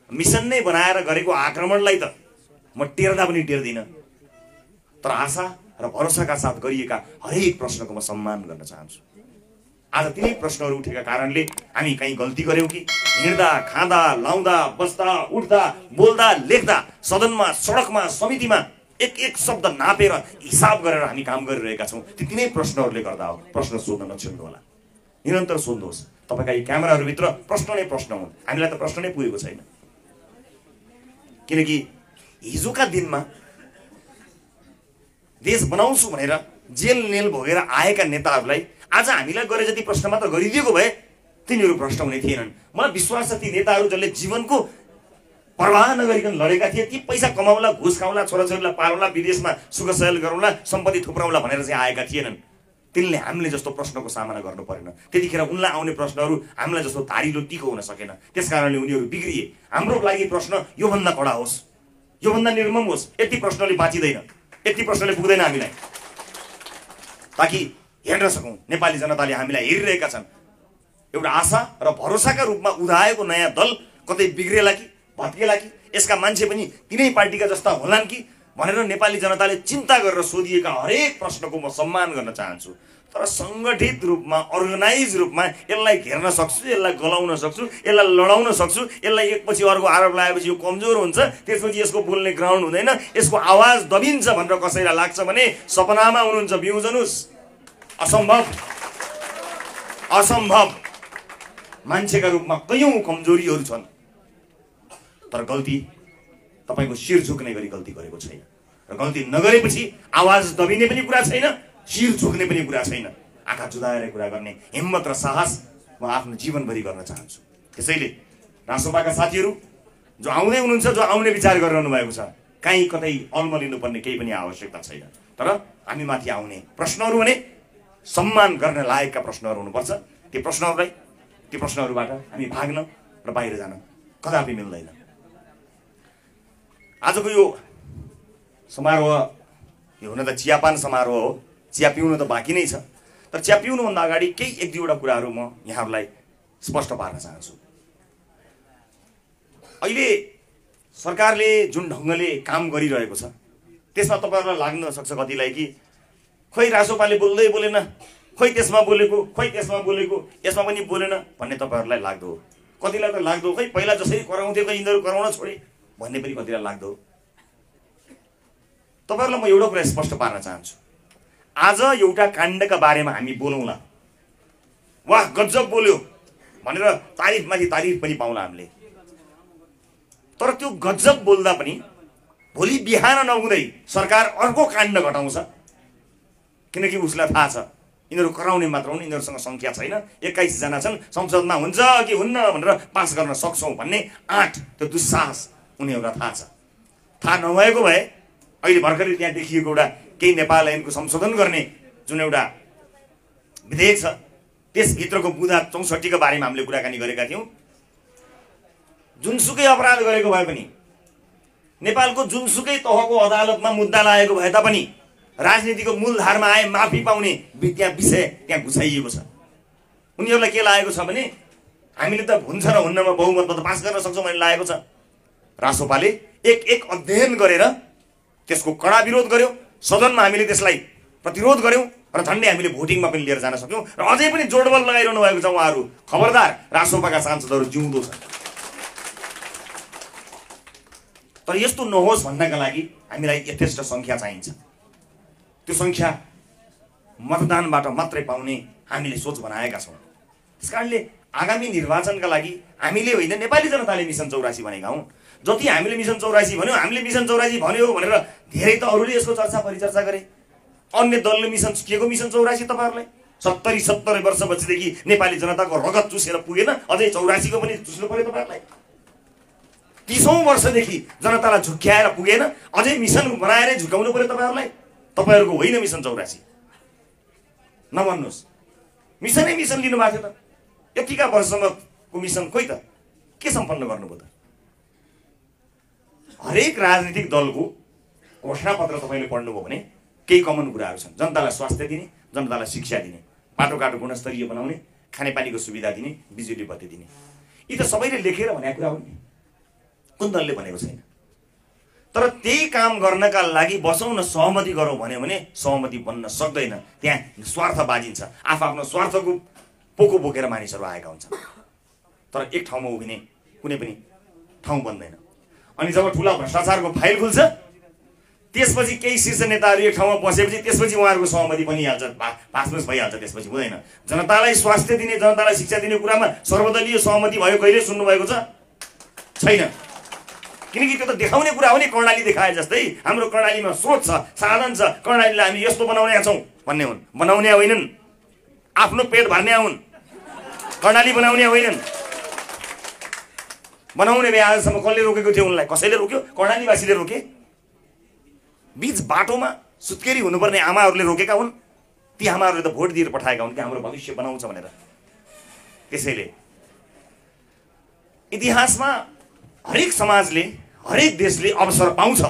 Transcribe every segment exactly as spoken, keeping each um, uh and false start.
Mission नै बनाएर गरेको आक्रमणलाई त म टेर्दा पनि टेर्दिनँ, तर आशा र भरोसाका साथ गरिएका हरेक प्रश्नको म सम्मान गर्न चाहन्छु। आज तिनै प्रश्नहरू उठेका कारणले हामी कहीँ गल्ती गर्यौँ कि हिँड्दा खाँदा लाउँदा बस्दा उठ्दा बोल्दा लेख्दा सदनमा सडकमा समितिमा एक एक शब्द नापेर हिसाब गरेर हामी काम गरिरहेका छौँ। ती तिनै प्रश्नहरूले गर्दा हो। प्रश्न सोध्न नछोड्नु होला, निरन्तर सोध्नुहोस्। तपाईँका यी क्यामेराहरूभित्र प्रश्न नै प्रश्न हुन्, हामीलाई त प्रश्न नै पुगेको छैन। किनकि हिजोका दिनमा देश बनाउँछु भनेर जेल नेल भोगेर आएका नेताहरूलाई आज हामीलाई गरे जति प्रश्न मात्र गरिदिएको भए तिनीहरू भ्रष्ट हुने थिएनन्। मलाई विश्वास छ ती नेताहरू जसले जीवनको परवाह नगरिकन लडेका थिए, ती पैसा कमाउला, घुस खाउला, छोराछोरीलाई पालौला, विदेशमा सुखसयल गरौँला, सम्पत्ति थुप्राउला भनेर चाहिँ आएका थिएनन्। तिनले हामीले जस्तो प्रश्नको सामना गर्नु परेन। त्यतिखेर उनलाई आउने प्रश्नहरू हामीलाई जस्तो धारिलो तिखो हुन सकेन। त्यसकारणले उनीहरू बिग्रिए। हाम्रो लागि प्रश्न योभन्दा कडा होस्, योभन्दा निर्मम होस्। यति प्रश्नले बाँचिँदैन, यति प्रश्नले पुग्दैन हामीलाई, ताकि हेर्न सकौँ नेपाली जनताले हामीलाई हेरिरहेका छन्। एउटा आशा र भरोसाका रूपमा उदाएको नयाँ दल कतै बिग्रेला कि भत्केला कि, यसका मान्छे पनि तिनै पार्टीका जस्ता होलान् कि भनेर नेपाली जनताले चिन्ता गरेर सोधिएका हरेक प्रश्नको म सम्मान गर्न चाहन्छु। तर सङ्गठित रूपमा, अर्गनाइज रूपमा यसलाई घेर्न सक्छु, यसलाई गलाउन सक्छु, यसलाई लडाउन सक्छु, यसलाई एकपछि अर्को आरोप लगाएपछि यो कमजोर हुन्छ, त्यसपछि यसको बोल्ने ग्राउन्ड हुँदैन, यसको आवाज दबिन्छ भनेर कसैलाई लाग्छ भने सपनामा हुनुहुन्छ, बिउजनुस्। असम्भव, असम्भव। मान्छेका रूपमा कयौं कमजोरीहरू छन्, तर गल्ती तपाईको शिर झुक्ने गरी गल्ती गरेको छैन। र गल्ती नगरेपछि आवाज दबिने पनि कुरा छैन, शिर झुक्ने पनि कुरा छैन। आँखा जुदाएर कुरा गर्ने हिम्मत र साहस म आफ्नो जीवनभरि गर्न चाहन्छु। त्यसैले रासोपाका साथीहरू जो आउँदै हुनुहुन्छ, जो आउने विचार गरिरहनु भएको छ, कहीँ कतै अल्मलिनुपर्ने केही पनि आवश्यकता छैन। तर हामी माथि आउने प्रश्नहरू भने सम्मान गर्न लायकका प्रश्नहरू हुनुपर्छ। ती प्रश्नहरूलाई, ती प्रश्नहरूबाट हामी भाग्न र बाहिर जान कदापि मिल्दैन। आजको यो समारोह, यो हुन त चियापान समारोह हो, चिया पिउनु त बाँकी नै छ, तर चिया पिउनुभन्दा अगाडि केही एक दुईवटा कुराहरू म यहाँहरूलाई स्पष्ट पार्न चाहन्छु। अहिले सरकारले जुन ढङ्गले काम गरिरहेको छ त्यसमा तपाईँहरूलाई लाग्न सक्छ कतिलाई कि खोइ रासोपाले बोल्दै बोलेन, खोइ त्यसमा बोलेको, खोइ त्यसमा बोलेको, यसमा पनि बोलेन भन्ने तपाईँहरूलाई लाग्दो हो। कतिलाई त लाग्दो खोइ पहिला जसरी कराउँथ्यो खोइ यिनीहरू कराउन छोडे भन्ने पनि कतिलाई लाग्दो हो। तपाईँहरूलाई म एउटा कुरा स्पष्ट पार्न चाहन्छु। आज एउटा काण्डका बारेमा हामी बोलौँला, वाह गजब बोल्यो भनेर तारिफमाथि तारिफ पनि पाउँला हामीले, तर त्यो गजब बोल्दा पनि भोलि बिहान नहुँदै सरकार अर्को काण्ड घटाउँछ, किनकि उसलाई थाहा छ यिनीहरू कराउने मात्र हुन्, यिनीहरूसँग सङ्ख्या छैन, एक्काइस जना छन्, संसदमा हुन्छ कि हुन्न भनेर पास गर्न सक्छौँ भन्ने आँट, त्यो दुस्साहस उनीहरूलाई थाहा छ। थाहा नभएको भए अहिले भर्खरै त्यहाँ देखिएको एउटा केही नेपाल ऐनको संशोधन गर्ने जुन एउटा विधेयक छ त्यसभित्रको बुँदा चौसठीको बारेमा हामीले कुराकानी गरेका थियौँ। जुनसुकै अपराध गरेको भए पनि, नेपालको जुनसुकै तहको अदालतमा मुद्दा लागेको भए तापनि राजनीतिको मूलधारमा आए माफी पाउने त्यहाँ विषय त्यहाँ घुसाइएको छ। उनीहरूलाई के लागेको छ भने हामीले त हुन्छ र हुन्नमा बहुमतमा त पास गर्न सक्छौँ भन्ने लागेको छ। रासोपाले एक एक अध्ययन गरेर त्यसको कडा विरोध गर्यो, सदनमा हामीले त्यसलाई प्रतिरोध गर्यौं र झन्डै हामीले भोटिङमा पनि लिएर जान सक्यौं र अझै पनि जोडबल लगाइरहनु भएको छ उहाँहरू। खबरदार, रासोपाका सांसदहरू जिउँदो छन्। तर यस्तो नहोस् भन्नका लागि हामीलाई यथेष्ट संख्या चाहिन्छ। त्यो संख्या मतदानबाट मात्रै पाउने हामीले सोच बनाएका छौँ। त्यसकारणले आगामी निर्वाचनका लागि हामीले होइन, नेपाली जनताले मिसन चौरासी भनेका हौँ। जति हामीले मिसन चौरासी भन्यो, हामीले मिसन चौरासी भन्यो भनेर धेरै त अरूले यसको चर्चा परिचर्चा गरे। अन्य दलले मिसन के को मिसन चौरासी तपाईँहरूलाई सत्तरी सत्तरी वर्षपछिदेखि नेपाली जनताको रगत चुसेर पुगेन, अझै चौरासीको पनि चुस्नु पर्यो तपाईँहरूलाई। तीसौं वर्षदेखि जनतालाई झुक्क्याएर पुगेन, अझै मिसन बनाएर झुकाउनु पर्यो तपाईँहरूलाई। तपाईँहरूको होइन मिसन चौरासी, नभन्नुहोस्। मिसनै मिसन लिनुभएको थियो त, यतिका वर्षसम्मको मिसन खोइ त के सम्पन्न गर्नुभयो त? हरेक राजनीतिक दलको घोषणापत्र तपाईँले पढ्नुभयो भने केही कमन कुराहरू छन्। जनतालाई स्वास्थ्य दिने, जनतालाई शिक्षा दिने, बाटोघाटो गुणस्तरीय बनाउने, खानेपानीको सुविधा दिने, बिजुली बत्ती दिने। यी त सबैले लेखेर भनेका कुरा हुन् नि। कुन दलले भनेको छैन। तर त्यही काम गर्नका लागि बसौँ न सहमति गरौँ भन्यो भने सहमति बन्न सक्दैन। त्यहाँ स्वार्थ बाजिन्छ, आफआफ्नो स्वार्थको पोको बोकेर मानिसहरू आएका हुन्छन्। तर एक ठाउँमा उभिने कुनै पनि ठाउँ बन्दैन। अनि जब ठुला भ्रष्टाचारको फाइल खुल्छ त्यसपछि केही शीर्ष नेताहरू एक ठाउँमा बसेपछि त्यसपछि उहाँहरूको सहमति पनि हाल्छ, पासपास भइहाल्छ। त्यसपछि हुँदैन। जनतालाई स्वास्थ्य दिने, जनतालाई शिक्षा दिने कुरामा सर्वदलीय सहमति भयो कहिले सुन्नुभएको छ? छैन। किनकि त्यो त देखाउने कुरा हो नि। कर्णाली देखाए जस्तै हाम्रो कर्णालीमा स्रोत छ, साधन छ, कर्णालीलाई हामी यस्तो बनाउने छौँ भन्ने हुन्। बनाउने होइनन्, आफ्नो पेट भर्ने हुन्। कर्णाली बनाउने होइनन्। बनाउने भए आजसम्म कसले रोकेको थियो उनलाई? कसैले रोक्यो? कर्णालीवासीले रोके। बीच बाटोमा सुत्केरी हुनुपर्ने आमाहरूले रोकेका हुन्। ती आमाहरूले त भोट दिएर पठाएका हुन् कि हाम्रो भविष्य बनाउँछ भनेर। त्यसैले इतिहासमा हरेक समाजले, हरेक देशले अवसर पाउँछ।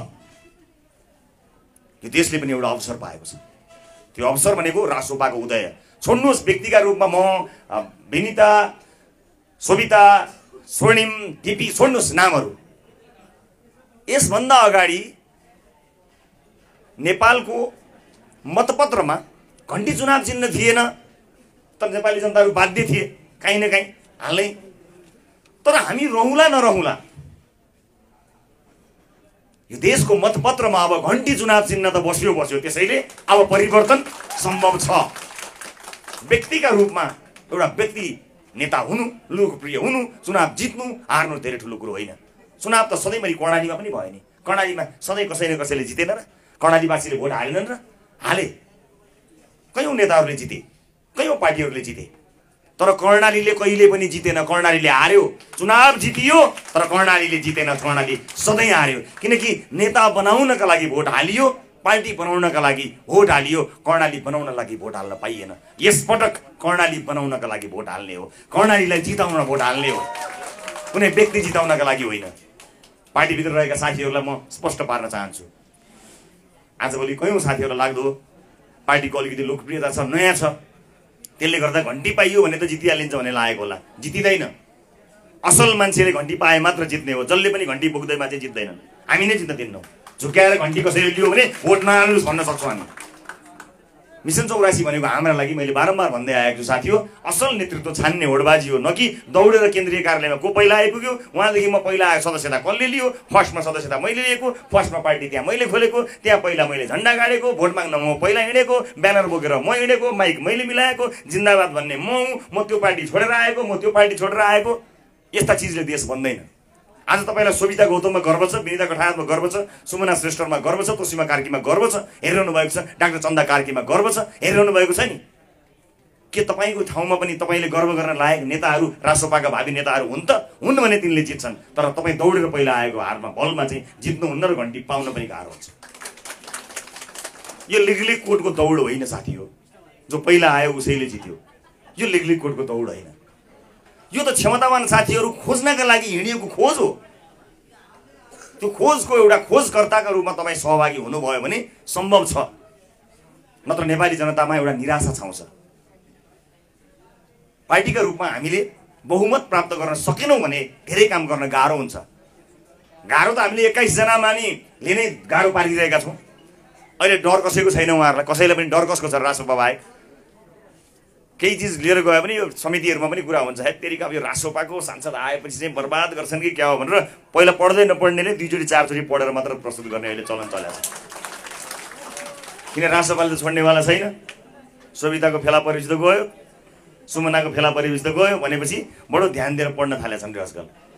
यो देशले पनि एउटा अवसर पाएको छ। त्यो अवसर भनेको रासोपाको उदय। छोड्नुहोस् व्यक्तिका रूपमा म, विनिता, सोभिता, स्वर्णिम, दिपी, छोड्नुहोस् नामहरू। यसभन्दा अगाडि नेपालको मतपत्रमा घण्टी चुनाव चिन्ह थिएन, तर नेपाली जनताहरू बाध्य थिए काहीँ न काहीँ हाल्नै। तर हामी रहँला नरहँला यो देशको मतपत्रमा अब घण्टी चुनाव चिन्ह त बस्यो बस्यो। त्यसैले अब परिवर्तन सम्भव छ। व्यक्तिका रूपमा एउटा व्यक्ति नेता हुनु, लोकप्रिय हुनु, चुनाव जित्नु हार्नु धेरै ठुलो कुरो होइन। चुनाव त सधैँभरि कर्णालीमा पनि भयो नि। कर्णालीमा सधैँ कसै न कसैले जितेन र? कर्णालीवासीले भोट हालेनन् र? हाले। कयौँ नेताहरूले जिते, कयौँ पार्टीहरूले जिते। तर कर्णालीले कहिले पनि जितेन। कर्णालीले हार्यो। चुनाव जितियो तर कर्णालीले जितेन। कर्णाली सधैँ हार्यो। किनकि नेता बनाउनका लागि भोट हालियो, पार्टी बनाउनका लागि भोट हालियो। कर्णाली बनाउनका लागि भोट हाल्न पाइएन। यसपटक कर्णाली बनाउनका लागि भोट हाल्ने हो। कर्णालीलाई जिताउन भोट हाल्ने हो, कुनै व्यक्ति जिताउनका लागि होइन। पार्टीभित्र रहेका साथीहरूलाई म स्पष्ट पार्न चाहन्छु। आजभोलि कयौँ साथीहरूलाई लाग्दो पार्टीको अलिकति लोकप्रियता छ, नयाँ छ, त्यसले गर्दा घण्टी पाइयो भने त जितिहालिन्छ भन्ने लागेको होला। जितिँदैन। असल मान्छेले घण्टी पाए मात्र जित्ने हो। जसले पनि घण्टी बोक्दैमा चाहिँ जित्दैनन्। हामी नै जित्न दिन्नौँ। झुक्याएर घण्टी कसैले लियो भने भोट नहाल्नुहोस् भन्न सक्छौँ हामी। मिसन चौरासी भनेको हाम्रा लागि मैले बारम्बार भन्दै आएको छु साथी हो, असल नेतृत्व छान्ने होडबाजी हो, न कि दौडेर केन्द्रीय कार्यालयमा को पहिला आइपुग्यो उहाँदेखि म पहिला आएको सदस्यता कसले लियो, फर्स्टमा सदस्यता मैले लिएको, फर्स्टमा पार्टी त्यहाँ मैले खोलेको, त्यहाँ पहिला मैले झन्डा गाडेको, भोट माग्न म पहिला हिँडेको, ब्यानर बोकेर म हिँडेको, माइक मैले मिलाएको, जिन्दाबाद भन्ने म हुँ, म त्यो पार्टी छोडेर आएको, म त्यो पार्टी छोडेर आएको। यस्ता चिजले देश बन्दैन। आज तपाईँलाई सोभिता गौतममा गर्व छ, विनिता कठायतमा गर्व छ, सुमना श्रेष्ठमा गर्व छ, तोसीमा कार्कीमा गर्व छ, हेरिरहनु भएको छ, डाक्टर चन्दा कार्कीमा गर्व छ, हेरिरहनु भएको छ नि। के तपाईँको ठाउँमा पनि तपाईँले गर्व गर्न लायक नेताहरू, रासोपाका भावी नेताहरू हुन् त? हुन् भने तिनले जित्छन्। तर तपाईँ दौडेर पहिला आएको हारमा बलमा चाहिँ जित्नुहुन्न र घण्टी पाउन पनि गाह्रो हुन्छ। यो लिगली कोर्टको दौड होइन साथी हो। जो पहिला आयो उसैले जित्यो। यो लिगली कोर्टको दौड होइन। यो त क्षमतावान साथीहरू खोज्नका लागि हिँडिएको खोज हो। त्यो खोजको एउटा खोजकर्ताका रूपमा तपाईँ सहभागी हुनुभयो भने सम्भव छ। नत्र नेपाली जनतामा एउटा निराशा छाउँछ। पार्टीका रूपमा हामीले बहुमत प्राप्त गर्न सकेनौँ भने धेरै काम गर्न गाह्रो हुन्छ। गाह्रो त हामीले एक्काइस जना मानिले नै गाह्रो पारिरहेका छौँ। अहिले डर कसैको छैन। उहाँहरूलाई कसैलाई पनि डर कसको छ? रासोपा बाहेक। केही चिज लिएर गयो भने यो समितिहरूमा पनि कुरा हुन्छ, है तेरिका अब यो रासोपाको सांसद आएपछि चाहिँ बर्बाद गर्छन् कि क्या हो भनेर पहिला पढ्दै नपढ्नेले दुईचोटि चारचोटि पढेर मात्र प्रस्तुत गर्ने अहिले चलन चलेको छ। किन रासोपाले त छोड्नेवाला छैन। सोभिताको फेला परेपछि त गयो, सुमनाको फेला परेपछि त गयो भनेपछि बडो ध्यान दिएर पढ्न थालेछन् आजकल।